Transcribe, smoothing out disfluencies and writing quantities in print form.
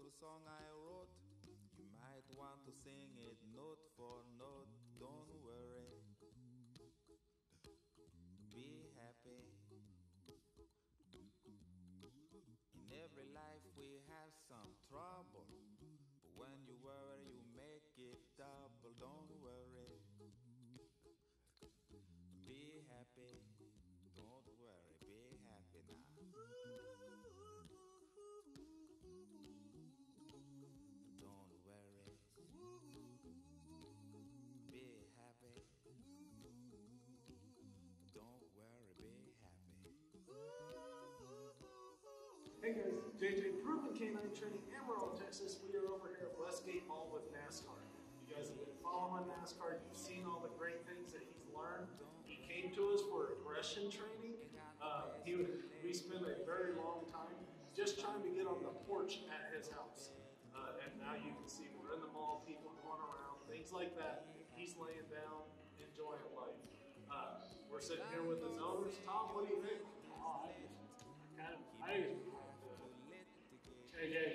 little song I wrote. You might want to sing it note for note. Don't worry, be happy. In every life we have some trouble, but when you worry you make it double. Don't worry, be happy. Don't worry, be happy now. Don't worry, be happy. Don't worry, be happy. Hey guys, JJ, Proven Canine Training, Amarillo, Texas. We are over here at Westgate Mall with Nascar. You guys have been following Nascar. You've seen all the great things that he's learned. He came to us for aggression training. We spent a very long time just trying to get on the porch at his house. And now you can see we're in the mall, people going around, things like that. He's laying down, enjoying life. We're sitting here with his owners. Tom, what do you think? JJ